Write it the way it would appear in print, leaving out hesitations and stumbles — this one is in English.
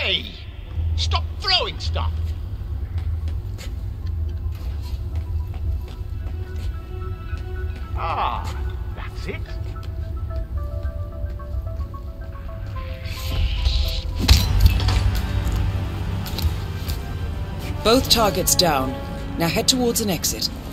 Hey! Stop throwing stuff! Ah, that's it. Both targets down. Now head towards an exit.